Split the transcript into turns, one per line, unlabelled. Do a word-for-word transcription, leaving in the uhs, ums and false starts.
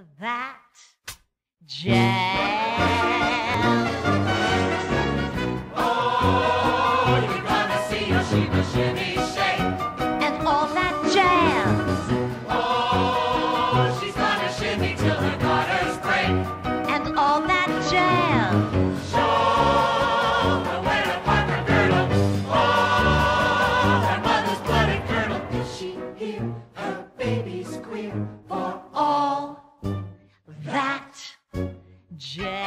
that jam.
Oh, you're gonna see a shimmy, shimmy, shake.
And all that jam.
Oh, she's gonna shimmy till her daughters break.
And all that jam.
Show her where to park her girdle. Oh, her mother's bloody curdle. Did she hear her baby squeal? For all
That jam.